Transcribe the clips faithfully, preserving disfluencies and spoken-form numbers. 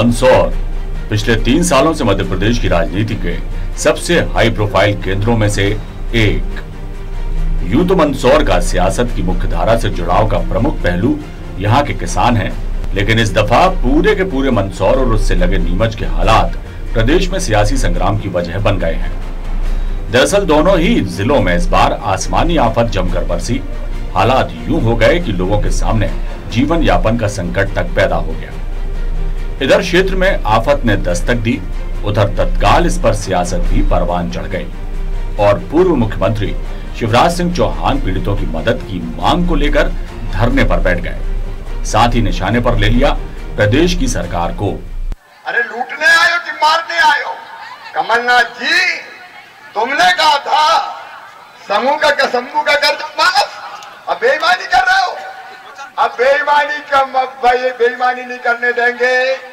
मंदसौर पिछले तीन सालों से मध्य प्रदेश की राजनीति के सबसे हाई प्रोफाइल केंद्रों में से एक। यूं तो मंदसौर का सियासत की मुख्य धारा से जुड़ाव का प्रमुख पहलू यहाँ के किसान हैं, लेकिन इस दफा पूरे के पूरे मंदसौर और उससे लगे नीमच के हालात प्रदेश में सियासी संग्राम की वजह बन गए हैं। दरअसल दोनों ही जिलों में इस बार आसमानी आफत जमकर बरसी। हालात यूं हो गए कि लोगों के सामने जीवन यापन का संकट तक पैदा हो गया। इधर क्षेत्र में आफत ने दस्तक दी, उधर तत्काल इस पर सियासत भी परवान चढ़ गई और पूर्व मुख्यमंत्री शिवराज सिंह चौहान पीड़ितों की मदद की मांग को लेकर धरने पर बैठ गए। साथ ही निशाने पर ले लिया प्रदेश की सरकार को। अरे लूटने आयो कि मारने आयो? कमलनाथ जी, तुमने कहा था समूह का समूह का कर्ज माफ, अब बेईमानी कर रहे हो। अब बेईमानी का भाई बेईमानी नहीं करने देंगे।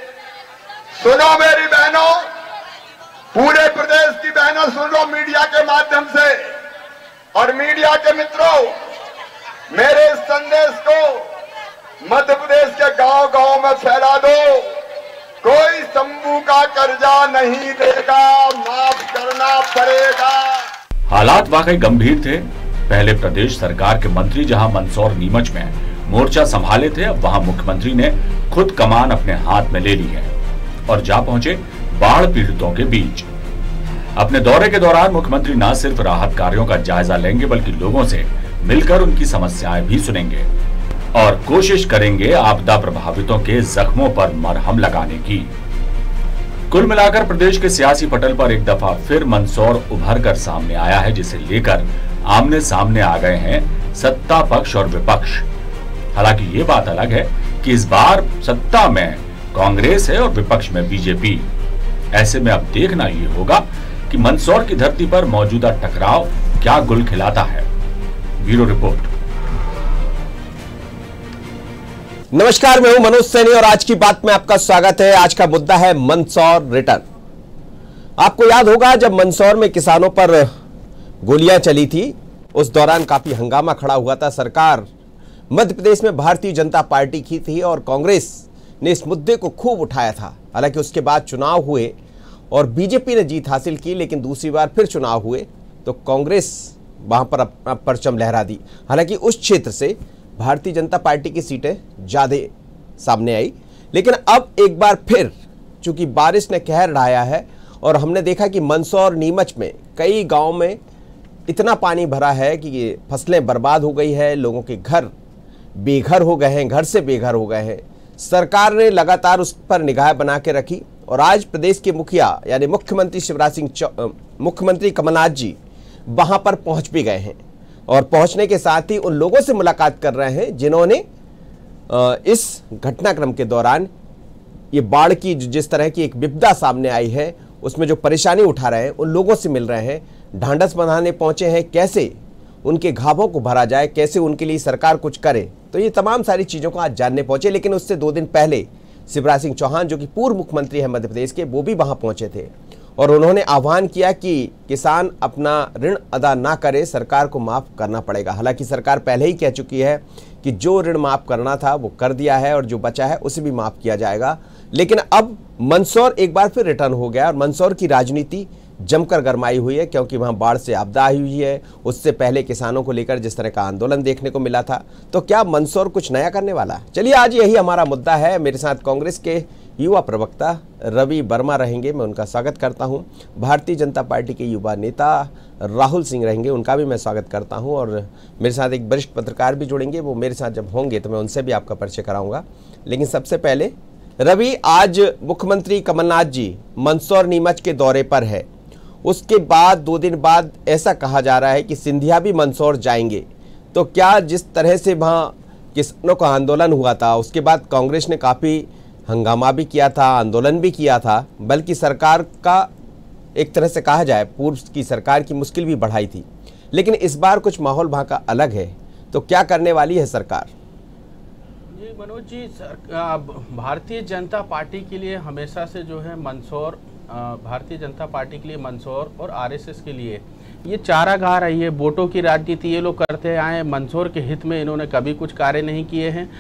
सुनो मेरी बहनों, पूरे प्रदेश की बहनों सुन लो मीडिया के माध्यम से, और मीडिया के मित्रों, मेरे इस संदेश को मध्य प्रदेश के गांव गांव में फैला दो। कोई शंभू का कर्जा नहीं देगा, माफ करना पड़ेगा। हालात वाकई गंभीर थे। पहले प्रदेश सरकार के मंत्री जहां मंदसौर नीमच में मोर्चा संभाले थे, अब वहां मुख्यमंत्री ने खुद कमान अपने हाथ में ले ली है और जा पहुंचे बाढ़ पीड़ितों के बीच। अपने दौरे के दौरान मुख्यमंत्री न सिर्फ राहत कार्यों का जायजा लेंगे, बल्कि लोगों से मिलकर उनकी समस्याएं भी सुनेंगे और कोशिश करेंगे आपदा प्रभावितों के जख्मों पर मरहम लगाने की। कुल मिलाकर प्रदेश के सियासी पटल पर एक दफा फिर मंदसौर उभर कर सामने आया है, जिसे लेकर आमने सामने आ गए हैं सत्ता पक्ष और विपक्ष। हालांकि ये बात अलग है कि इस बार सत्ता में कांग्रेस है और विपक्ष में बीजेपी। ऐसे में अब देखना ये होगा कि मंदसौर की धरती पर मौजूदा टकराव क्या गुल खिलाता है। Bureau report. नमस्कार, मैं हूं मनोज सैनी और आज की बात में आपका स्वागत है। आज का मुद्दा है मंदसौर रिटर्न। आपको याद होगा जब मंदसौर में किसानों पर गोलियां चली थी, उस दौरान काफी हंगामा खड़ा हुआ था। सरकार मध्य प्रदेश में भारतीय जनता पार्टी की थी और कांग्रेस ने इस मुद्दे को खूब उठाया था। हालांकि उसके बाद चुनाव हुए और बीजेपी ने जीत हासिल की, लेकिन दूसरी बार फिर चुनाव हुए तो कांग्रेस वहां पर अपना परचम लहरा दी। हालांकि उस क्षेत्र से भारतीय जनता पार्टी की सीटें ज्यादा सामने आई, लेकिन अब एक बार फिर चूंकि बारिश ने कहर ढाया है और हमने देखा कि मंदसौर नीमच में कई गाँव में इतना पानी भरा है कि ये फसलें बर्बाद हो गई है, लोगों के घर बेघर हो गए हैं, घर से बेघर हो गए हैं। सरकार ने लगातार उस पर निगाह बना के रखी और आज प्रदेश के मुखिया यानी मुख्यमंत्री शिवराज सिंह मुख्यमंत्री कमलनाथ जी वहां पर पहुंच भी गए हैं और पहुंचने के साथ ही उन लोगों से मुलाकात कर रहे हैं जिन्होंने इस घटनाक्रम के दौरान ये बाढ़ की जिस तरह की एक विपदा सामने आई है उसमें जो परेशानी उठा रहे हैं, उन लोगों से मिल रहे हैं, ढांढस बंधाने पहुंचे हैं, कैसे उनके घावों को भरा जाए, कैसे उनके लिए सरकार कुछ करे। तो ये तमाम सारी चीज़ों को आज जानने पहुंचे। लेकिन उससे दो दिन पहले शिवराज सिंह चौहान जो कि पूर्व मुख्यमंत्री हैं मध्य प्रदेश के, वो भी वहां पहुंचे थे और उन्होंने आह्वान किया कि किसान अपना ऋण अदा ना करे, सरकार को माफ़ करना पड़ेगा। हालांकि सरकार पहले ही कह चुकी है कि जो ऋण माफ़ करना था वो कर दिया है और जो बचा है उसे भी माफ़ किया जाएगा। लेकिन अब मंदसौर एक बार फिर रिटर्न हो गया और मंदसौर की राजनीति जमकर गरमाई हुई है, क्योंकि वहां बाढ़ से आपदा आई हुई है। उससे पहले किसानों को लेकर जिस तरह का आंदोलन देखने को मिला था, तो क्या मंदसौर कुछ नया करने वाला है? चलिए आज यही हमारा मुद्दा है। मेरे साथ कांग्रेस के युवा प्रवक्ता रवि वर्मा रहेंगे, मैं उनका स्वागत करता हूं। भारतीय जनता पार्टी के युवा नेता राहुल सिंह रहेंगे, उनका भी मैं स्वागत करता हूं। और मेरे साथ एक वरिष्ठ पत्रकार भी जुड़ेंगे, वो मेरे साथ जब होंगे तो मैं उनसे भी आपका परिचय कराऊंगा। लेकिन सबसे पहले रवि, आज मुख्यमंत्री कमलनाथ जी मंदसौर नीमच के दौरे पर है, उसके बाद दो दिन बाद ऐसा कहा जा रहा है कि सिंधिया भी मंदसौर जाएंगे। तो क्या जिस तरह से वहाँ किसानों का आंदोलन हुआ था, उसके बाद कांग्रेस ने काफ़ी हंगामा भी किया था, आंदोलन भी किया था, बल्कि सरकार का एक तरह से कहा जाए पूर्व की सरकार की मुश्किल भी बढ़ाई थी, लेकिन इस बार कुछ माहौल वहाँ का अलग है। तो क्या करने वाली है सरकार? जी मनोज जी, भारतीय जनता पार्टी के लिए हमेशा से जो है मंदसौर, भारतीय जनता पार्टी के लिए मंदसौर और आरएसएस के लिए ये चारागाह रही है। वोटों की राजनीति ये लोग करते आए। मंदसौर के हित में इन्होंने कभी कुछ कार्य नहीं किए हैं।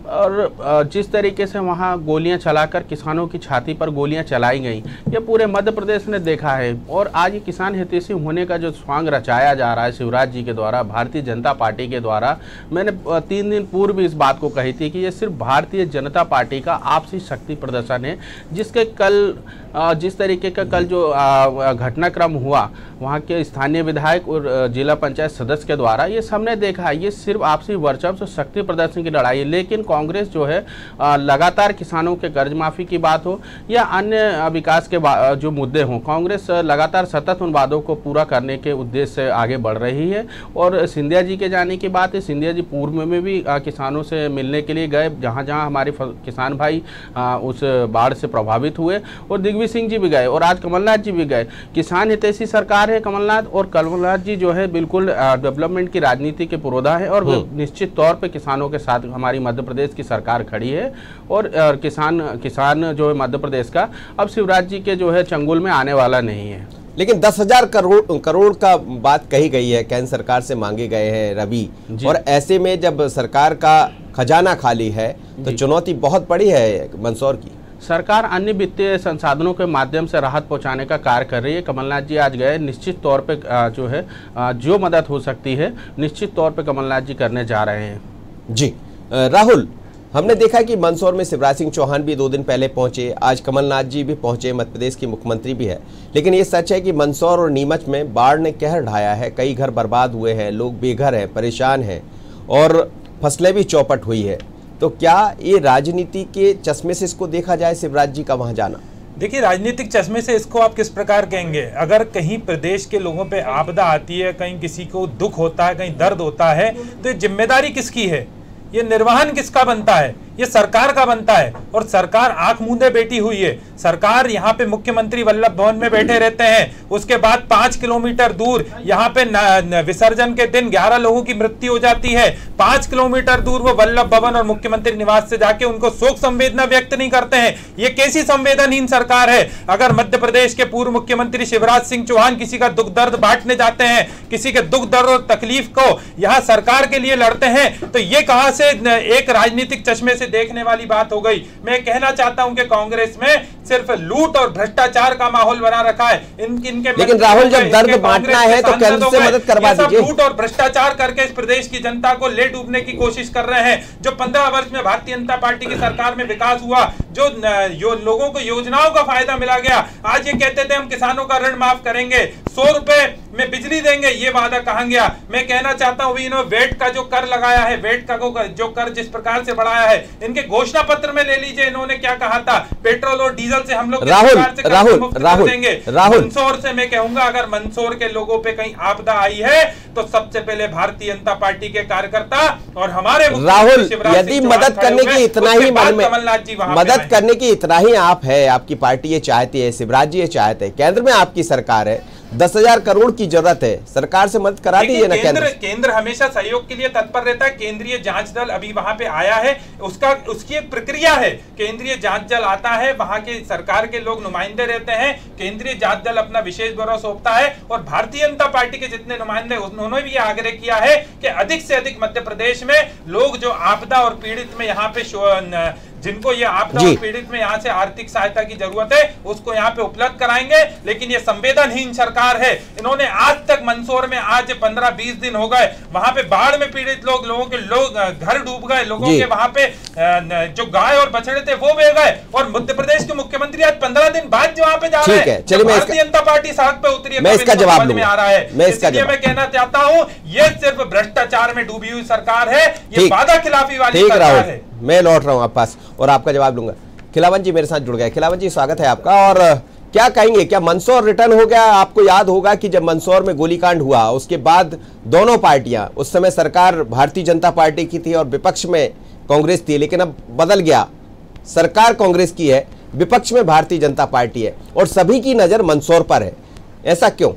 और जिस तरीके से वहाँ गोलियां चलाकर किसानों की छाती पर गोलियां चलाई गई, ये पूरे मध्य प्रदेश ने देखा है। और आज ये किसान हितैषी होने का जो स्वांग रचाया जा रहा है शिवराज जी के द्वारा, भारतीय जनता पार्टी के द्वारा, मैंने तीन दिन पूर्व भी इस बात को कही थी कि ये सिर्फ भारतीय जनता पार्टी का आपसी शक्ति प्रदर्शन है, जिसके कल जिस तरीके का कल जो घटनाक्रम हुआ वहाँ के स्थानीय विधायक और जिला पंचायत सदस्य के द्वारा, ये सबने देखा है ये सिर्फ आपसी वर्चस्व शक्ति प्रदर्शन की लड़ाई है। लेकिन कांग्रेस जो है लगातार किसानों के कर्ज माफी की बात हो या अन्य विकास के जो मुद्दे हों, कांग्रेस लगातार सतत उन वादों को पूरा करने के उद्देश्य से आगे बढ़ रही है। और सिंधिया जी के जाने की बात है, सिंधिया जी पूर्व में भी किसानों से मिलने के लिए गए, जहाँ जहाँ हमारे किसान भाई उस बाढ़ से प्रभावित हुए, और दिग्विजय सिंह जी भी गए और आज कमलनाथ जी भी गए। किसान हितैषी सरकार है कमलनाथ, और कमलनाथ जी जो है बिल्कुल डेवलपमेंट की राजनीति के पुरोधा है और निश्चित तौर पे किसानों के साथ हमारी मध्य प्रदेश की सरकार खड़ी है। और किसान किसान जो है मध्य प्रदेश का अब शिवराज जी के जो है चंगुल में आने वाला नहीं है। लेकिन दस हजार करोड़ करोड़ का बात कही गई है, केंद्र सरकार से मांगे गए हैं रवि, और ऐसे में जब सरकार का खजाना खाली है तो चुनौती बहुत बड़ी है मंदसौर की। सरकार अन्य वित्तीय संसाधनों के माध्यम से राहत पहुंचाने का कार्य कर रही है। कमलनाथ जी आज गए, निश्चित तौर पे जो है जो मदद हो सकती है निश्चित तौर पे कमलनाथ जी करने जा रहे हैं। जी राहुल, हमने देखा कि मंदसौर में शिवराज सिंह चौहान भी दो दिन पहले पहुंचे, आज कमलनाथ जी भी पहुंचे, मध्य प्रदेश के मुख्यमंत्री भी है। लेकिन ये सच है कि मंदसौर और नीमच में बाढ़ ने कहर ढाया है, कई घर बर्बाद हुए हैं, लोग बेघर हैं, परेशान हैं और फसलें भी चौपट हुई है। तो क्या ये राजनीति के चश्मे से इसको देखा जाए, शिवराज जी का वहां जाना? देखिए, राजनीतिक चश्मे से इसको आप किस प्रकार कहेंगे? अगर कहीं प्रदेश के लोगों पे आपदा आती है, कहीं किसी को दुख होता है, कहीं दर्द होता है, तो ये जिम्मेदारी किसकी है? ये निर्वहन किसका बनता है? ये सरकार का बनता है। और सरकार आंख मूंदे बैठी हुई है। सरकार यहाँ पे मुख्यमंत्री वल्लभ भवन में बैठे रहते हैं, उसके बाद पांच किलोमीटर दूर यहाँ पे न, न, विसर्जन के दिन ग्यारह लोगों की मृत्यु हो जाती है। पांच किलोमीटर दूर वो वल्लभ भवन और मुख्यमंत्री निवास से जाके उनको शोक संवेदना व्यक्त नहीं करते हैं। ये कैसी संवेदनहीन सरकार है? अगर मध्य प्रदेश के पूर्व मुख्यमंत्री शिवराज सिंह चौहान किसी का दुख दर्द बांटने जाते हैं, किसी के दुख दर्द और तकलीफ को यहाँ सरकार के लिए लड़ते हैं, तो ये कहां से एक राजनीतिक चश्मे से देखने वाली बात हो गई। मैं कहना चाहता हूं कि कांग्रेस में सिर्फ लूट और भ्रष्टाचार का माहौल बना रखा है। इन, इनके लेकिन राहुल, जब दर्द बांटना है तो केंद्र से मदद करवा दीजिए। लूट और भ्रष्टाचार करके इस प्रदेश की जनता को ले डूबने की कोशिश कर रहे हैं। जो पंद्रह वर्ष में भारतीय जनता पार्टी की सरकार में विकास हुआ, जो, जो लोगों को योजनाओं का फायदा मिला गया, आज ये कहते थे हम किसानों का ऋण माफ करेंगे, सौ रुपए में बिजली देंगे, ये वादा कहां गया? मैं कहना चाहता हूं इन्होंने वेट का जो कर लगाया है, वेट का जो कर जिस प्रकार से बढ़ाया है, इनके घोषणा पत्र में ले लीजिए इन्होंने क्या कहा था, पेट्रोल और डीजल से हम लोग राहुल राहुल राहुल देंगे। राहुल मंदसौर से मैं कहूंगा, अगर मंदसौर के लोगों पे कहीं आपदा आई है तो सबसे पहले भारतीय जनता पार्टी के कार्यकर्ता और हमारे राहुल, यदि मदद करने की इतना ही मन में मदद करने की इतना ही आप है, आपकी पार्टी ये चाहती है, शिवराज जी ये चाहते हैं, केंद्र में आपकी सरकार है, दस हजार करोड़ की जरूरत है, सरकार से मदद करा दीजिए ना। केंद्र केंद्र हमेशा सहयोग के लिए तत्पर रहता है। केंद्रीय जांच दल अभी वहां पे आया है, उसका उसकी एक प्रक्रिया है। केंद्रीय जांच दल आता है, वहां के सरकार के लोग नुमाइंदे रहते हैं, केंद्रीय जांच दल अपना विशेष ब्यौरा सौंपता है और भारतीय जनता पार्टी के जितने नुमाइंदे उन्होंने भी आग्रह किया है कि अधिक से अधिक मध्य प्रदेश में लोग जो आपदा और पीड़ित में यहाँ पे जिनको ये आपदा और पीड़ित में यहाँ से आर्थिक सहायता की जरूरत है उसको यहाँ पे उपलब्ध कराएंगे। लेकिन ये संवेदनहीन सरकार है। इन्होंने आज तक मंदसौर में आज पंद्रह बीस दिन हो गए, वहां पे बाढ़ में पीड़ित लोग लोगों के लोग घर डूब गए, लोगों के वहां पे जो गाय और बछड़े थे वो बह गए, और मध्य प्रदेश के मुख्यमंत्री आज पंद्रह दिन बाद जो वहां पे जा रहे हैं, भारतीय जनता पार्टी सड़क पे उतरी है, मैं इसका जवाब में आ रहा है। इसलिए मैं कहना चाहता हूँ ये सिर्फ भ्रष्टाचार में डूबी हुई सरकार है, ये वादा खिलाफी वाली सरकार है। मैं लौट रहा हूं आप पास और आपका जवाब लूंगा। खिलावन जी मेरे साथ जुड़ गए। खिलावन जी स्वागत है आपका, और क्या कहेंगे, क्या मंदसौर रिटर्न हो गया? आपको याद होगा कि जब मंदसौर में गोलीकांड हुआ उसके बाद दोनों पार्टियां, उस समय सरकार भारतीय जनता पार्टी की थी और विपक्ष में कांग्रेस थी, लेकिन अब बदल गया, सरकार कांग्रेस की है, विपक्ष में भारतीय जनता पार्टी है और सभी की नजर मंदसौर पर है, ऐसा क्यों?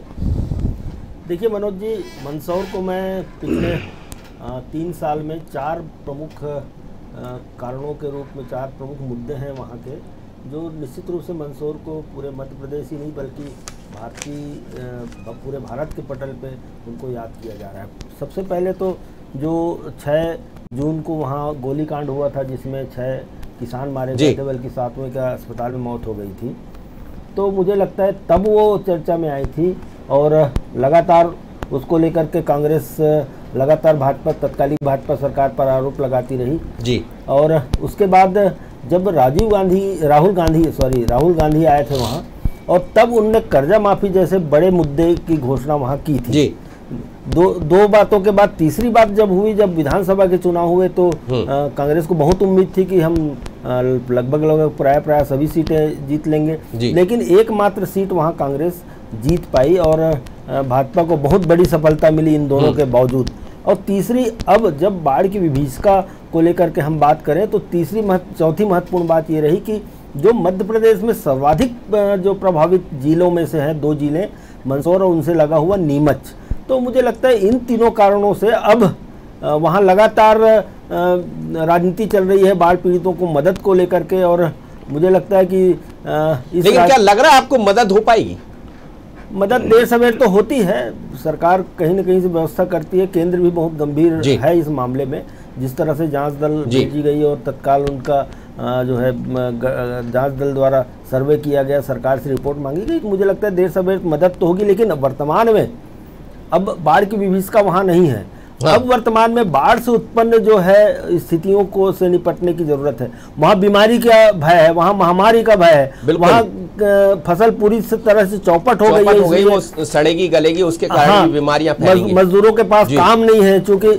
देखिए मनोज जी, मंदसौर को मैं पिछले तीन साल में चार प्रमुख कारणों के रूप में, चार प्रमुख मुद्दे हैं वहाँ के, जो निश्चित रूप से मंदसौर को पूरे मध्य प्रदेश ही नहीं बल्कि भारतीय पूरे भारत के पटल पे उनको याद किया जा रहा है। सबसे पहले तो जो छः जून को वहाँ गोलीकांड हुआ था जिसमें छः किसान मारे गए थे, बल्कि सातवें का अस्पताल में मौत हो गई थी। तो मुझे लगता है तब वो चर्चा में आई थी और लगातार उसको लेकर के कांग्रेस लगातार भाजपा तत्कालीन भाजपा सरकार पर आरोप लगाती रही जी। और उसके बाद जब राजीव गांधी राहुल गांधी सॉरी राहुल गांधी आए थे वहाँ, और तब उनने कर्जा माफी जैसे बड़े मुद्दे की घोषणा वहाँ की थी जी। दो दो बातों के बाद तीसरी बात जब हुई, जब विधानसभा के चुनाव हुए तो आ, कांग्रेस को बहुत उम्मीद थी कि हम लगभग लगभग प्राय प्राय सभी सीटें जीत लेंगे, लेकिन एकमात्र सीट वहाँ कांग्रेस जीत पाई और भाजपा को बहुत बड़ी सफलता मिली इन दोनों के बावजूद। और तीसरी, अब जब बाढ़ की विभीषिका को लेकर के हम बात करें तो तीसरी महत्व चौथी महत्वपूर्ण बात ये रही कि जो मध्य प्रदेश में सर्वाधिक जो प्रभावित जिलों में से हैं दो जिले मंदसौर और उनसे लगा हुआ नीमच, तो मुझे लगता है इन तीनों कारणों से अब वहाँ लगातार राजनीति चल रही है बाढ़ पीड़ितों को मदद को लेकर के। और मुझे लगता है कि इस लेकिन क्या लग रहा है आपको मदद हो पाएगी? मदद देर सवेर तो होती है, सरकार कहीं ना कहीं से व्यवस्था करती है, केंद्र भी बहुत गंभीर है इस मामले में। जिस तरह से जांच दल भेजी गई और तत्काल उनका जो है जांच दल द्वारा सर्वे किया गया, सरकार से रिपोर्ट मांगी गई, मुझे लगता है देर सवेर मदद तो होगी। लेकिन वर्तमान में अब बाढ़ की विभीषिका वहाँ नहीं है। हाँ। अब वर्तमान में बाढ़ से उत्पन्न जो है स्थितियों को से निपटने की जरूरत है। वहाँ बीमारी का भय है, वहाँ महामारी का भय है, वहाँ फसल पूरी तरह से चौपट हो गई है, हो गई, वो सड़ेगी गलेगी, उसके कारण हाँ, बीमारियां फैलेंगी। मजदूरों के पास काम नहीं है, चूंकि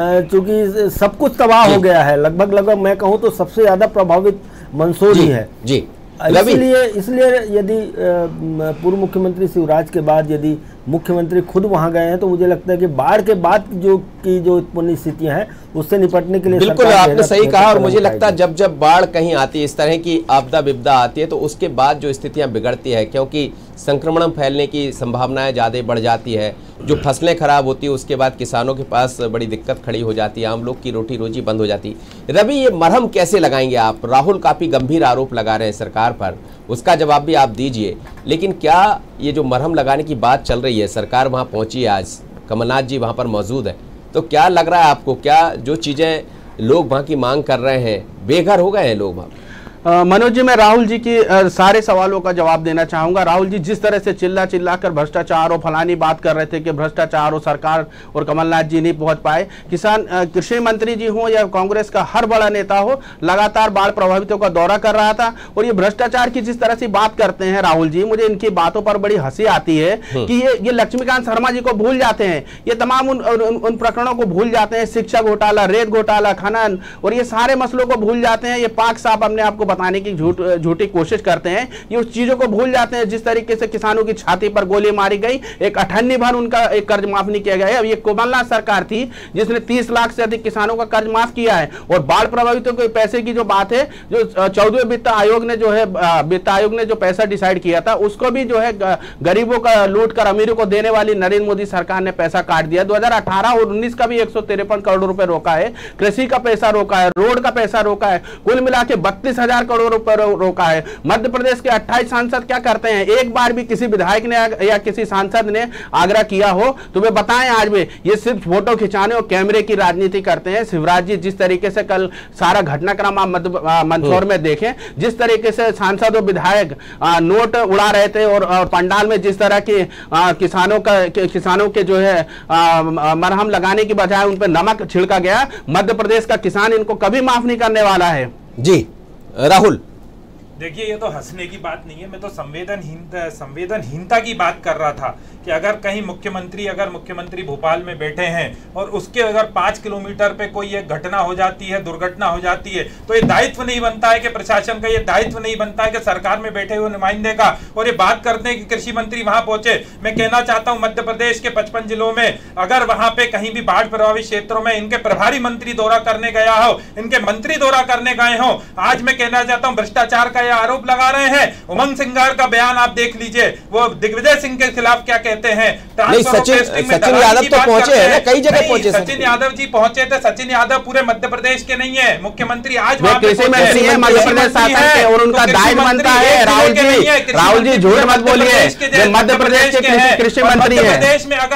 चूंकि सब कुछ तबाह हो गया है। लगभग लगभग मैं कहूँ तो सबसे ज्यादा प्रभावित मंदसौर ही है जी। इसलिए इसलिए यदि पूर्व मुख्यमंत्री शिवराज के बाद यदि मुख्यमंत्री खुद वहां गए हैं तो मुझे लगता है कि बाढ़ के बाद जो की जो उत्पन्न स्थितियां हैं उससे निपटने के लिए बिल्कुल आपने सही कहा। और मुझे लगता है जब जब बाढ़ कहीं आती है, इस तरह की आपदा विपदा आती है, तो उसके बाद जो स्थितियां बिगड़ती है, क्योंकि संक्रमण फैलने की संभावनाएं ज़्यादा बढ़ जाती है, जो फसलें खराब होती है उसके बाद किसानों के पास बड़ी दिक्कत खड़ी हो जाती है, आम लोग की रोटी रोजी बंद हो जाती है। रवि, ये मरहम कैसे लगाएंगे आप? राहुल काफ़ी गंभीर आरोप लगा रहे हैं सरकार पर, उसका जवाब भी आप दीजिए। लेकिन क्या ये जो मरहम लगाने की बात चल रही है, सरकार वहाँ पहुँची है, आज कमलनाथ जी वहाँ पर मौजूद है, तो क्या लग रहा है आपको, क्या जो चीज़ें लोग वहाँ की मांग कर रहे हैं, बेघर हो गए हैं लोग वहाँ? मनोज जी, मैं राहुल जी की आ, सारे सवालों का जवाब देना चाहूंगा। राहुल जी जिस तरह से चिल्ला चिल्ला कर भ्रष्टाचार और फलानी बात कर रहे थे कि भ्रष्टाचार और सरकार और कमलनाथ जी नहीं पहुंच पाए, किसान कृषि मंत्री जी हो या कांग्रेस का हर बड़ा नेता हो, लगातार बाढ़ प्रभावितों का दौरा कर रहा था। और ये भ्रष्टाचार की जिस तरह से बात करते हैं राहुल जी, मुझे इनकी बातों पर बड़ी हंसी आती है कि ये ये लक्ष्मीकांत शर्मा जी को भूल जाते हैं, ये तमाम उन, उन, उन प्रकरणों को भूल जाते हैं, शिक्षा घोटाला, रेत घोटाला, खनन और ये सारे मसलों को भूल जाते हैं। ये पाक साहब अपने आप को बताने की झूठ झूठी कोशिश करते हैं, ये उस चीजों को भूल जाते हैं जिस तरीके से किसानों की छाती पर गोली मारी गई, एक अठन्नी भर उनका एक कर्ज माफ नहीं किया गया है। अब ये कमलनाथ सरकार थी जिसने तीस लाख से अधिक किसानों का कर्ज माफ किया है। और बाढ़ प्रभावितों के पैसे की जो बात है, जो चौदहवें वित्त आयोग ने जो है वित्त आयोग ने जो पैसा डिसाइड किया था उसको भी जो है गरीबों का लूट कर अमीरों को देने वाली नरेंद्र मोदी सरकार ने पैसा काट दिया। दो हजार अठारह और उन्नीस का भी एक सौ तिरपन करोड़ रुपए रोका है, कृषि का पैसा रोका है, रोड का पैसा रोका है, कुल मिला के बत्तीस हजार करोड़ रुपए रोका है। मध्य प्रदेश के अट्ठाईस सांसद क्या करते हैं? एक बार भी किसी विधायक ने या किसी सांसद ने आग्रह किया हो तुम्हें बताएं आज भी, ये सिर्फ फोटो खिंचाने और कैमरे की राजनीति करते हैं। शिवराज जी जिस तरीके से कल सारा घटनाक्रम आप मंदसौर में देखें, जिस तरीके से सांसद और विधायक नोट उड़ा रहे थे और, और पंडाल में जिस तरह की किसानों का किसानों के जो है आ, मरहम लगाने की बजाय उन पर नमक छिड़का गया, मध्य प्रदेश का किसान इनको कभी माफ नहीं करने वाला है। जी राहुल, देखिए ये तो हंसने की बात नहीं है, मैं तो संवेदनहीनता संवेदनहीनता की बात कर रहा था कि अगर कहीं मुख्यमंत्री अगर मुख्यमंत्री भोपाल में बैठे हैं और उसके अगर पाँच किलोमीटर पे कोई एक घटना हो जाती है, दुर्घटना हो जाती है, तो ये दायित्व नहीं बनता है कि प्रशासन का, ये दायित्व नहीं बनता है कि सरकार में बैठे हुए नुमाइंदे का। और ये बात करते हैं कि कृषि मंत्री वहां पहुंचे। मैं कहना चाहता हूं मध्य प्रदेश के पचपन जिलों में अगर वहां पे कहीं भी बाढ़ प्रभावित क्षेत्रों में इनके प्रभारी मंत्री दौरा करने गया हो, इनके मंत्री दौरा करने गए हो, आज मैं कहना चाहता हूं भ्रष्टाचार का आरोप लगा रहे हैं। उमंग सिंगार का बयान आप देख लीजिए, वो दिग्विजय सिंह के खिलाफ क्या कहते हैं। नहीं, सचिन सचिन यादव तो पहुंचे हैं ना, कई जगह पहुंचे। सचिन यादव जी पहुंचे थे। सचिन यादव पूरे मध्य प्रदेश के नहीं है, मुख्यमंत्री आज कृषि मंत्री है, मध्य प्रदेश शासन के और उनका दायित्व बनता है। राहुल जी राहुल जी झूठ मत बोलिए, मध्य प्रदेश के कृषि मंत्री है। प्रदेश में अगर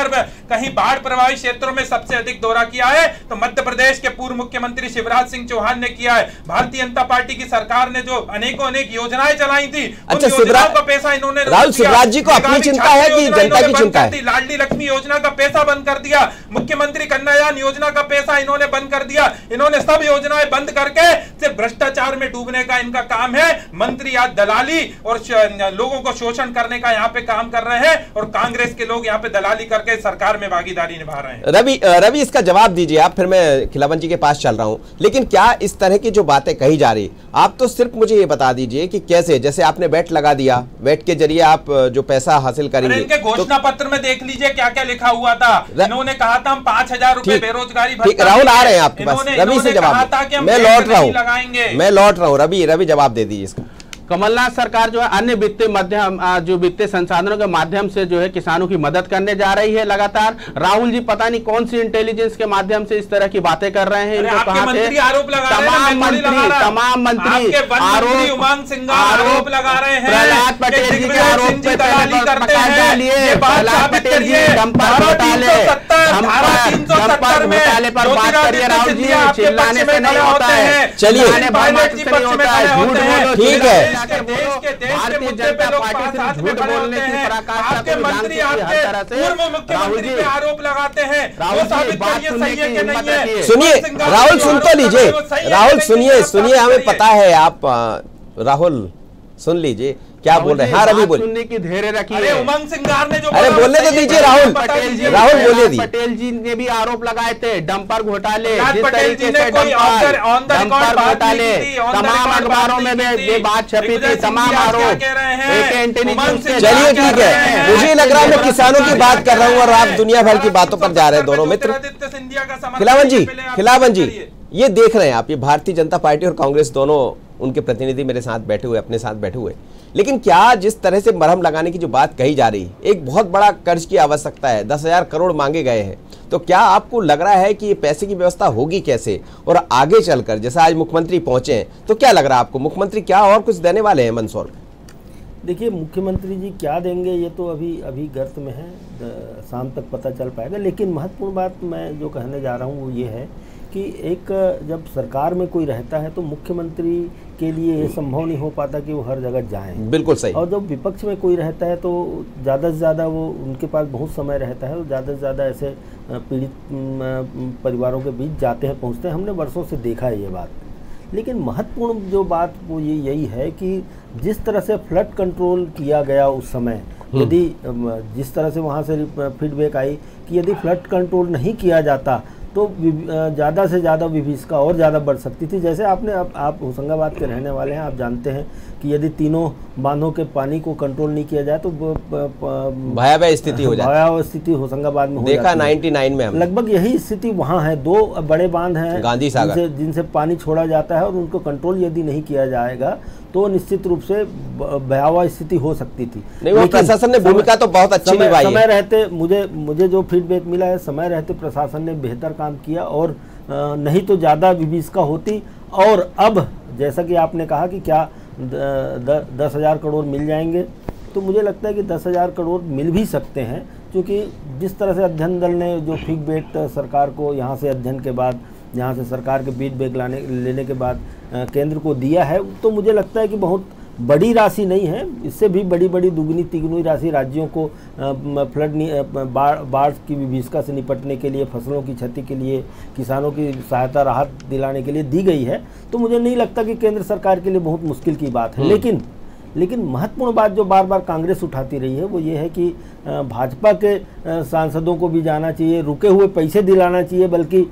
कहीं बाढ़ प्रभावित क्षेत्रों में सबसे अधिक दौरा किया है तो मध्य प्रदेश के पूर्व मुख्यमंत्री शिवराज सिंह चौहान ने किया है। भारतीय जनता पार्टी की सरकार ने जो अनेकों अनेक योजनाएं चलाई थी, अच्छा, उन योजनाओं का पैसा इन्होंने राहुल शिवराज जी को अपनी चिंता है कि जनता की चिंता है? लाडली लक्ष्मी योजना का पैसा बंद कर दिया, मुख्यमंत्री कन्यादान योजना का पैसा इन्होंने बंद कर दिया। इन्होंने सब योजनाएं बंद करके सिर्फ भ्रष्टाचार में डूबने का इनका काम है। मंत्री आज दलाली और लोगों को शोषण करने का यहाँ पे काम कर रहे हैं और कांग्रेस के लोग यहाँ पे दलाली करके सरकार में भागीदारी निभा रहे हैं। रवि रवि इसका जवाब दीजिए आप, फिर मैं खिलावन जी के पास चल रहा हूं। लेकिन क्या इस तरह की जो बातें कही जा रही, आप तो सिर्फ मुझे ये बता दीजिए कि कैसे, जैसे आपने वेट लगा दिया, वेट के जरिए आप जो पैसा हासिल करेंगे, इनके घोषणा तो, पत्र में देख लीजिए क्या क्या लिखा हुआ था। इन्होंने कहा था हम पांच हजार रुपए बेरोजगारी भत्ता, राहुल आ रहे हैं आपके पास, रवि से जवाब, मैं लौट रहा हूँ मैं लौट रहा हूँ रवि रवि जवाब दे दीजिए इसका। कमलनाथ सरकार जो है अन्य वित्तीय माध्यम जो वित्तीय संसाधनों के माध्यम से जो है किसानों की मदद करने जा रही है लगातार। राहुल जी पता नहीं कौन सी इंटेलिजेंस के माध्यम से इस तरह की बातें कर रहे हैं। इनको कहा मंत्री आरोप लगा रहे हैं, तमाम मंत्री तमाम मंत्री आरोप उमंग सिंह आरोप लगा रहे हैं, प्रहलाद पटेल जी के आरोप पे दलाली करते हैं। प्रहलाद पटेल जी डंपर घोटाले डंपर घोटाले पर बात करिए राहुल जी, चिल्लाने से नहीं होता है, चलिए ठीक है। भारतीय जनता पार्टी से झूठ बोलने की आपके मंत्री आपके पूर्व मुख्यमंत्री पे आरोप लगाते हैं, वो साबित करिए सही है कि नहीं है। सुनिए राहुल, सुन तो लीजिए राहुल, सुनिए सुनिए हमें पता है आप, राहुल सुन लीजिए क्या बोल रहे हैं। हाँ रवि बोलिए। सुनने की धैर्य रखी है। उमंग सिंगार ने जो अरे बोलने तो दीजिए राहुल, राहुल बोलिए दी। पटेल जी ने भी आरोप लगाए थे डंपर घोटाले, जिस तरीके से डंपर घोटाले तमाम अखबारों में ये बात छपी थी, तमाम आरोप। चलिए ठीक है, मुझे लग रहा है मैं किसानों की बात कर रहा हूँ और आप दुनिया भर की बातों पर जा रहे हैं दोनों मित्र। खिलावन जी खिलावन जी ये देख रहे हैं आप, ये भारतीय जनता पार्टी और कांग्रेस दोनों उनके प्रतिनिधि मेरे साथ बैठे हुए, अपने साथ बैठे हुए। लेकिन क्या जिस तरह से मरहम लगाने की जो बात कही जा रही है, एक बहुत बड़ा कर्ज की आवश्यकता है, दस हजार करोड़ मांगे गए हैं, तो क्या आपको लग रहा है कि ये पैसे की व्यवस्था होगी कैसे? और आगे चलकर जैसा आज मुख्यमंत्री पहुंचे हैं तो क्या लग रहा है आपको, मुख्यमंत्री क्या और कुछ देने वाले हैं मंदसौर? देखिए मुख्यमंत्री जी क्या देंगे ये तो अभी अभी गर्त में है, शाम तक पता चल पाएगा। लेकिन महत्वपूर्ण बात मैं जो कहने जा रहा हूँ वो ये है कि एक जब सरकार में कोई रहता है तो मुख्यमंत्री के लिए ये संभव नहीं हो पाता कि वो हर जगह जाएं। बिल्कुल सही। और जब विपक्ष में कोई रहता है तो ज़्यादा से ज़्यादा वो उनके पास बहुत समय रहता है, तो ज़्यादा से ज़्यादा ऐसे पीड़ित परिवारों के बीच जाते हैं, पहुंचते हैं। हमने वर्षों से देखा है ये बात। लेकिन महत्वपूर्ण जो बात वो ये यही है कि जिस तरह से फ्लड कंट्रोल किया गया उस समय, यदि जिस तरह से वहाँ से फीडबैक आई कि यदि फ्लड कंट्रोल नहीं किया जाता तो ज़्यादा से ज़्यादा विभीषिका और ज़्यादा बढ़ सकती थी। जैसे आपने आप, आप होशंगाबाद के रहने वाले हैं, आप जानते हैं कि यदि तीनों बांधों के पानी को कंट्रोल नहीं किया जाए तो भयावह स्थिति हो जाती है। भयावह स्थिति होशंगाबाद में देखा निन्यानवे में हमने। लगभग यही स्थिति वहाँ है। दो बड़े बांध हैं गांधी सागर जिनसे, जिनसे पानी छोड़ा जाता है और उनको कंट्रोल यदि नहीं किया जाएगा तो निश्चित रूप से भयावह स्थिति हो सकती थी। नहीं, वो प्रशासन ने भूमिका तो बहुत अच्छी निभाई है। समय रहते मुझे मुझे जो फीडबैक मिला है, समय रहते प्रशासन ने बेहतर काम किया और नहीं तो ज़्यादा विभीषिका होती। और अब जैसा कि आपने कहा कि क्या द, दस हज़ार करोड़ मिल जाएंगे, तो मुझे लगता है कि दस हज़ार करोड़ मिल भी सकते हैं, क्योंकि जिस तरह से अध्ययन दल ने जो फीडबैक सरकार को यहाँ से अध्ययन के बाद, यहाँ से सरकार के फीडबैक लाने लेने के बाद केंद्र को दिया है, तो मुझे लगता है कि बहुत बड़ी राशि नहीं है। इससे भी बड़ी बड़ी दुगनी तिगुनी राशि राज्यों को फ्लड बाढ़ बाढ़ की विभीषिका से निपटने के लिए, फसलों की क्षति के लिए, किसानों की सहायता राहत दिलाने के लिए दी गई है। तो मुझे नहीं लगता कि केंद्र सरकार के लिए बहुत मुश्किल की बात है। लेकिन लेकिन महत्वपूर्ण बात जो बार बार कांग्रेस उठाती रही है वो ये है कि भाजपा के सांसदों को भी जाना चाहिए, रुके हुए पैसे दिलाना चाहिए, बल्कि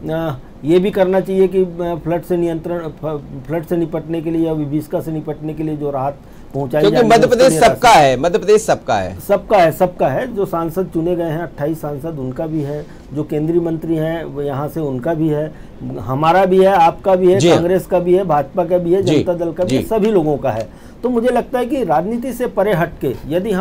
ये भी करना चाहिए कि फ्लड से नियंत्रण फ्लड से निपटने के लिए या विभीषिका से निपटने के लिए जो राहत पहुंचाई जाए, क्योंकि मध्य प्रदेश सबका है, मध्य प्रदेश सबका है सबका है सबका है जो सांसद चुने गए हैं अट्ठाईस सांसद, उनका भी है, जो केंद्रीय मंत्री हैं वो यहाँ से उनका भी है, हमारा भी है, आपका भी है, कांग्रेस का भी है, भाजपा का भी है, जनता दल का भी है, सभी लोगों का है। तो मुझे लगता है कि राजनीति से परे हटके यदि हम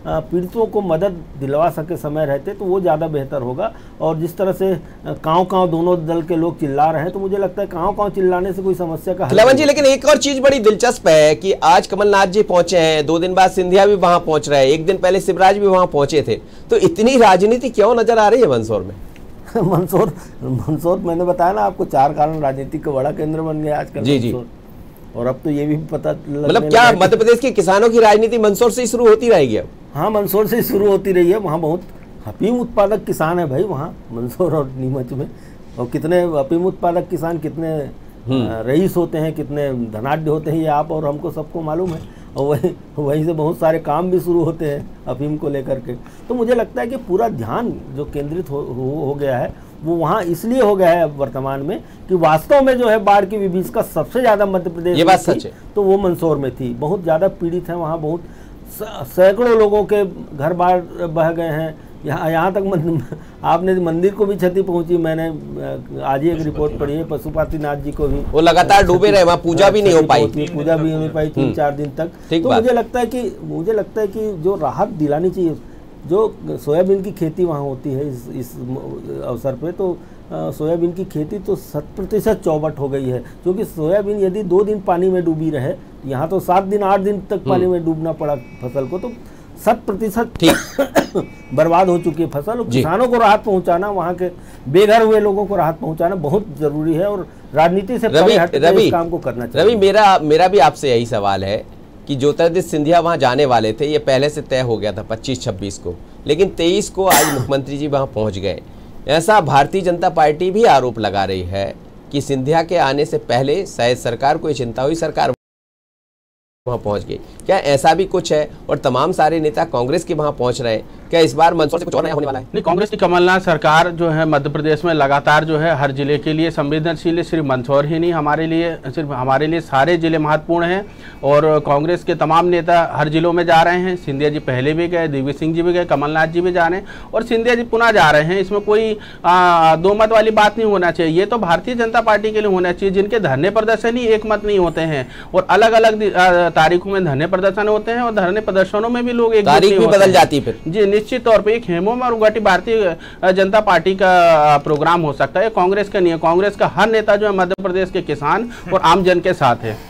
पीड़ितों को मदद दिलवा सके समय रहते तो वो ज़्यादा बेहतर होगा। और जिस तरह से काँव काँव दोनों दल के लोग चिल्ला रहे हैं तो मुझे लगता है काँव काँव चिल्लाने से कोई समस्या का हल खिलावन जी, लेकिन एक और चीज बड़ी दिलचस्प है कि आज कमलनाथ जी पहुंचे हैं, दो दिन बाद सिंधिया भी वहां पहुंच रहे हैं, एक दिन पहले शिवराज भी वहां पहुंचे थे, तो इतनी राजनीति क्यों नजर आ रही है मंदसौर में? मंदसौर मंदसौर मैंने बताया ना आपको, चार कारण राजनीति का बड़ा केंद्र बन गया आजकल जी जी। और अब तो ये भी पता मतलब क्या मध्य प्रदेश के किसानों की राजनीति मंदसौर से ही शुरू होती रहेगी अब? हाँ, मंदसौर से ही शुरू होती रही है। वहाँ बहुत अफीम उत्पादक किसान है भाई, वहाँ मंदसौर और नीमच में। और कितने अफीम उत्पादक किसान कितने रईस होते हैं, कितने धनाढ्य होते हैं, ये आप और हमको सबको मालूम है। और वहीं वहीं से बहुत सारे काम भी शुरू होते हैं अफीम को लेकर के। तो मुझे लगता है कि पूरा ध्यान जो केंद्रित हो, हो, हो गया है वो वहाँ इसलिए हो गया है अब वर्तमान में कि वास्तव में जो है बाढ़ की विभीषिका सबसे ज़्यादा मध्य प्रदेश ये बात सच है, तो वो मंदसौर में थी। बहुत ज़्यादा पीड़ित हैं वहाँ, बहुत सैकड़ों लोगों के घर बाढ़ बह गए हैं। यहाँ यहाँ तक मन, आपने मंदिर को भी क्षति पहुंची। मैंने आज ही एक रिपोर्ट पढ़ी है, पशुपतिनाथ जी को भी वो लगातार डूबे रहे, वहाँ पूजा भी नहीं हो पाई, पूजा भी नहीं हो पाई तीन चार दिन तक। तो मुझे लगता है कि मुझे लगता है कि जो राहत दिलानी चाहिए, जो सोयाबीन की खेती वहाँ होती है इस इस अवसर पे, तो सोयाबीन की खेती तो शत प्रतिशत चौबट हो गई है। क्योंकि सोयाबीन यदि दो दिन पानी में डूबी रहे, यहाँ तो सात दिन आठ दिन तक पानी में डूबना पड़ा फसल को, तो शत प्रतिशत बर्बाद हो चुकी है फसल। और किसानों को राहत पहुंचाना, वहाँ के बेघर हुए लोगों को राहत पहुंचाना बहुत जरूरी है। और राजनीति से परे हटकर इस काम को करना चाहिए। रवि, मेरा मेरा भी आपसे यही सवाल है कि ज्योतिरादित्य सिंधिया वहां जाने वाले थे, ये पहले से तय हो गया था पच्चीस छब्बीस को, लेकिन तेईस को आज मुख्यमंत्री जी वहां पहुंच गए। ऐसा भारतीय जनता पार्टी भी आरोप लगा रही है कि सिंधिया के आने से पहले शायद सरकार को चिंता हुई, सरकार वहां पहुंच गई। क्या ऐसा भी कुछ है? और तमाम सारे नेता कांग्रेस के वहां पहुंच रहे हैं, क्या इस बार मंदसौर से कुछ और नया होने वाला है? नहीं, कांग्रेस की कमलनाथ सरकार जो है मध्य प्रदेश में लगातार जो है हर जिले के लिए संवेदनशील है। सिर्फ मंदसौर ही नहीं, हमारे लिए सिर्फ हमारे लिए सारे जिले महत्वपूर्ण हैं। और कांग्रेस के तमाम नेता हर जिलों में जा रहे हैं। सिंधिया जी पहले भी गए, दिग्विजय सिंह जी भी गए, कमलनाथ जी भी जा रहे हैं और सिंधिया जी पुनः जा रहे हैं। इसमें कोई दो मत वाली बात नहीं होना चाहिए। ये तो भारतीय जनता पार्टी के लिए होना चाहिए, जिनके धरने प्रदर्शन ही एक मत नहीं होते हैं और अलग अलग तारीखों में धरने प्रदर्शन होते हैं और धरने प्रदर्शनों में भी लोग एक तारीख भी बदल जाती है फिर। जी, निश्चित तौर पे एक हेमो में और उगाटी भारतीय जनता पार्टी का प्रोग्राम हो सकता है, कांग्रेस का नहीं है। कांग्रेस का हर नेता जो है मध्य प्रदेश के किसान और आम जन के साथ है।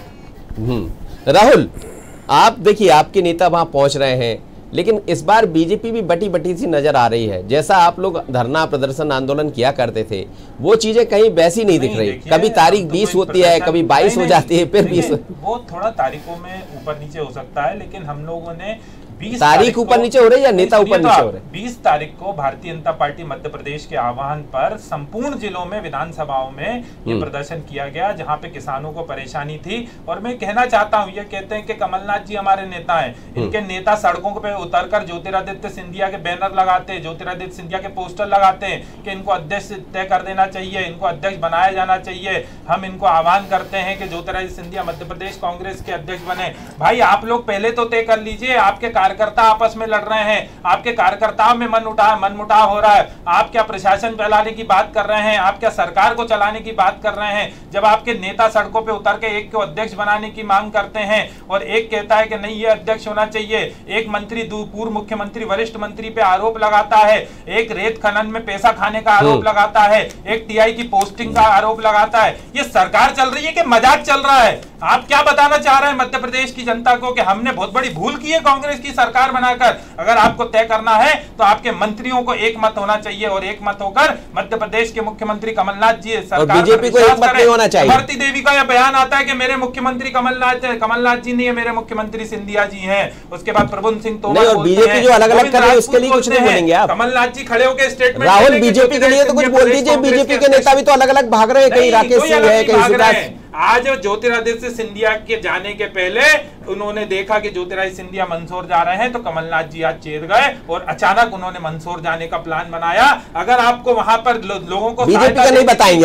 राहुल, आप देखिए आपके नेता वहां पहुंच रहे हैं, लेकिन इस बार बीजेपी भी बटी बटी सी नजर आ रही है। जैसा आप लोग धरना प्रदर्शन आंदोलन किया करते थे, वो चीजें कहीं वैसी नहीं दिख रही। कभी तारीख बीस होती है, कभी बाईस हो जाती है, फिर बीस। वो थोड़ा तारीखों में ऊपर नीचे हो सकता है, लेकिन हम लोगों ने तारीख ऊपर नीचे हो रही है या नेता ऊपर नीचे हो रहे हैं? बीस तारीख को भारतीय जनता पार्टी मध्य प्रदेश के आह्वान पर संपूर्ण जिलों में विधानसभाओं में ये प्रदर्शन किया गया, जहां पे किसानों को परेशानी थी। और मैं कहना चाहता हूं, ये कहते हैं कि कमलनाथ जी हमारे नेता हैं, इनके नेता सड़कों पे उतरकर ज्योतिरादित्य सिंधिया के बैनर लगाते हैं, ज्योतिरादित्य सिंधिया के पोस्टर लगाते हैं कि इनको अध्यक्ष तय कर देना चाहिए, इनको अध्यक्ष बनाया जाना चाहिए। हम इनको आह्वान करते हैं कि ज्योतिरादित्य सिंधिया मध्य प्रदेश कांग्रेस के अध्यक्ष बने। भाई, आप लोग पहले तो तय कर लीजिए। आपके कार्यकर्ता आपस में लड़ रहे हैं, आपके कार्यकर्ताओं में मन उठा मनमुटाव हो रहा है, आप क्या प्रशासन फैलाने की बात कर रहे हैं, आप क्या सरकार को चलाने की बात कर रहे हैं। जब आपके नेता सड़कों पे उतर के एक को अध्यक्ष बनाने की मांग करते हैं और एक कहता है कि नहीं ये अध्यक्ष होना चाहिए, एक मंत्री पूर्व मुख्यमंत्री वरिष्ठ मंत्री पे आरोप लगाता है, एक रेत खनन में पैसा खाने का आरोप लगाता है, एक टीआई की पोस्टिंग का आरोप लगाता है, ये सरकार चल रही है कि मजाक चल रहा है? आप क्या बताना चाह रहे हैं मध्य प्रदेश की जनता को कि हमने बहुत बड़ी भूल की है कांग्रेस की सरकार बनाकर? अगर आपको तय करना है तो आपके मंत्रियों को एक मत होना चाहिए और एक मत होकर मध्य प्रदेश के मुख्यमंत्री कमलनाथ जी सरकार बीजेपी को एक मत नहीं होना चाहिए। भारती देवी का यह बयान आता है कि मेरे मुख्यमंत्री कमलनाथ कमलनाथ जी नहीं है, मेरे मुख्यमंत्री सिंधिया जी हैं। उसके बाद प्रभुन सिंह तोमर बीजेपी जो अलग अलग कर रहे हैं उसके लिए कुछ नहीं बोलेंगे आप? कमलनाथ जी खड़े होकर स्टेटमेंट, राहुल बीजेपी के लिए तो कुछ बोल दीजिए। बीजेपी के नेता भी तो अलग अलग भाग रहे हैं, कहीं राकेश सिंह है, कहीं सुभाष। आज ज्योतिरादित्य सिंधिया के जाने के पहले उन्होंने देखा कि ज्योतिरादित्य सिंधिया मंदसौर जा रहे हैं, तो कमलनाथ जी आज चेत गए और अचानक उन्होंने मंदसौर जाने का प्लान बनाया। अगर आपको वहां पर लो, लोगों को बीजेपी का नहीं बताएंगे आप?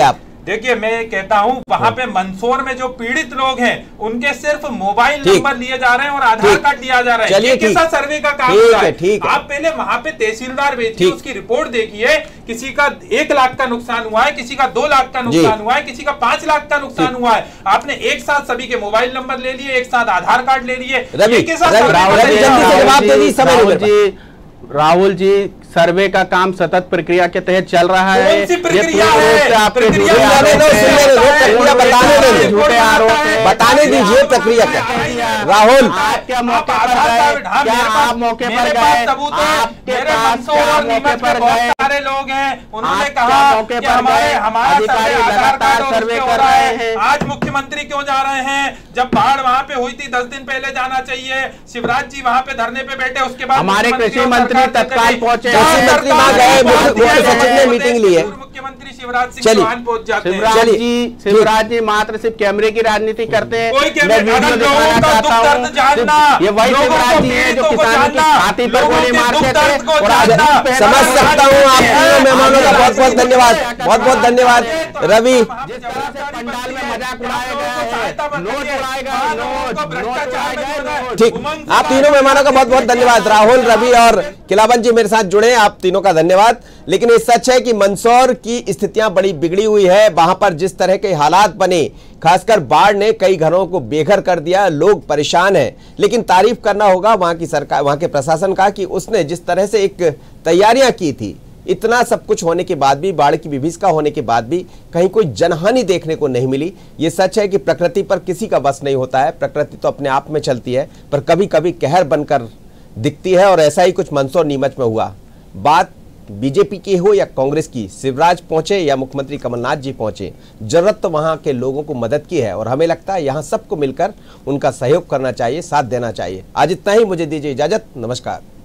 देखिए मैं ये कहता हूं वहां पे मंदसौर में जो पीड़ित लोग हैं उनके सिर्फ मोबाइल नंबर लिए जा रहे हैं और आधार कार्ड लिया जा रहा है। ये कैसा सर्वे का काम होता है? आप पहले वहां पे तहसीलदार भेजिए, उसकी रिपोर्ट देखिए, किसी का एक लाख का नुकसान हुआ है, किसी का दो लाख का नुकसान हुआ है, किसी का पांच लाख का नुकसान हुआ है। आपने एक साथ सभी के मोबाइल नंबर ले लिए, एक साथ आधार कार्ड ले लिए, ये कैसा सर्वे? राहुल जी, सर्वे का काम सतत प्रक्रिया के तहत चल रहा है। कौन सी प्रक्रिया है? आपके प्रक्रिया झूठे आरोप बताने दीजिए प्रक्रिया क्या। राहुल, आपके मौके पर गए, क्या आप मौके पर गए? आपके पास मौके पर गए सारे लोग हैं, उन्होंने कहा कि हमारे हमारा लगातार सर्वे कर रहे हैं। आज मुख्यमंत्री क्यों जा रहे हैं? जब बाढ़ वहां पे हुई थी दस दिन पहले जाना चाहिए। शिवराज जी वहां पे धरने पे बैठे, उसके बाद हमारे कृषि मंत्री तत्काल पहुंचे, मंत्री वहां गए, मुख्य सचिव ने मीटिंग ली है। मुख्यमंत्री शिवराज सिंह चौहान पहुंच जाते हैं। शिवराज जी शिवराज जी मात्र सिर्फ कैमरे की राजनीति करते हैं। कोई कैमरे का लोगों का दुख दर्द जानना, ये वही शिवराज जी है जो किसानों की छाती पर गोली मारते थे। समझ सकता हूँ। आप तीनों मेहमानों का बहुत बहुत धन्यवाद, बहुत बहुत धन्यवाद। रवि, पंडाल में मजाक उड़ाया गया है, नोट उड़ाए गए, नोट नोट उड़ाए गए। ठीक, आप तीनों मेहमानों का बहुत बहुत धन्यवाद। राहुल, रवि और किलावन जी मेरे साथ जुड़े, आप तीनों का धन्यवाद। लेकिन ये सच है कि मंदसौर की स्थितियां बड़ी बिगड़ी हुई है। वहां पर जिस तरह के हालात बने, खासकर बाढ़ ने कई घरों को बेघर कर दिया, लोग परेशान हैं। लेकिन तारीफ करना होगा वहां की सरकार, वहां के प्रशासन का, कि उसने जिस तरह से एक तैयारियां की थी, इतना सब कुछ होने के बाद भी, बाढ़ की विभीषिका होने के बाद भी कहीं कोई जनहानि देखने को नहीं मिली। ये सच है कि प्रकृति पर किसी का बस नहीं होता है, प्रकृति तो अपने आप में चलती है, पर कभी कभी कहर बनकर दिखती है। और ऐसा ही कुछ मंदसौर नीमच में हुआ। बात बीजेपी की हो या कांग्रेस की, शिवराज पहुंचे या मुख्यमंत्री कमलनाथ जी पहुंचे, जरूरत तो वहां के लोगों को मदद की है। और हमें लगता है यहां सबको मिलकर उनका सहयोग करना चाहिए, साथ देना चाहिए। आज इतना ही, मुझे दीजिए इजाजत, नमस्कार।